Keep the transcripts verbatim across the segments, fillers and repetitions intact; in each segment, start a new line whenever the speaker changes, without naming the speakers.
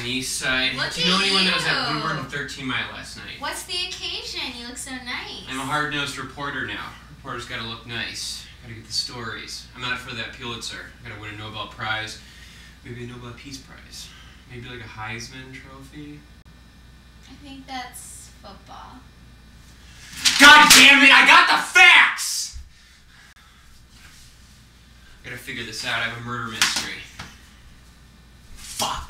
East Side.
Look
Do you know
at
anyone that was at
you.
Woodward and thirteen Mile last night?
What's the occasion? You look so nice.
I'm a hard-nosed reporter now. Reporters gotta look nice. Gotta get the stories. I'm out for that Pulitzer. I gotta win a Nobel Prize. Maybe a Nobel Peace Prize. Maybe like a Heisman Trophy.
I think that's football.
God damn it! I got the facts! I gotta figure this out. I have a murder mystery. Fuck!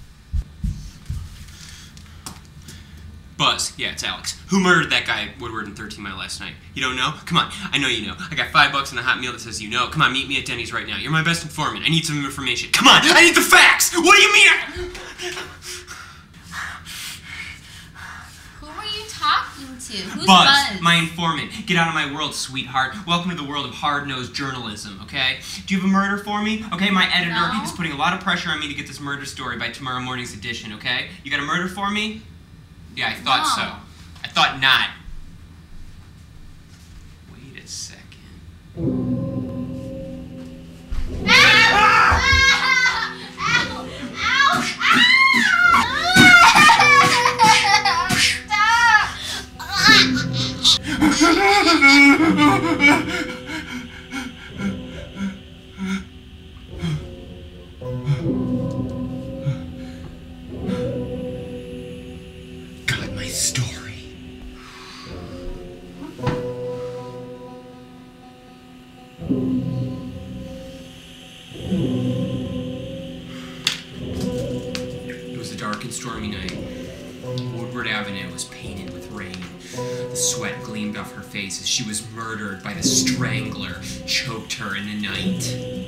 Buzz. Yeah, it's Alex. Who murdered that guy at Woodward and thirteen Mile last night? You don't know? Come on. I know you know. I got five bucks and a hot meal that says you know. Come on, meet me at Denny's right now. You're my best informant. I need some information. Come on! I need the facts! What do you mean I...
Who were you talking to? Who's
Buzz,
Buzz?
my informant. Get out of my world, sweetheart. Welcome to the world of hard-nosed journalism, okay? Do you have a murder for me? Okay, my editor
No.
is putting a lot of pressure on me to get this murder story by tomorrow morning's edition, okay? You got a murder for me? Yeah, I thought
No.
so. I thought not. Wait a second. Got my story. It was a dark and stormy night. Woodward Avenue was painted with rain. The sweat gleamed off her face as she was murdered by the strangler, choked her in the night.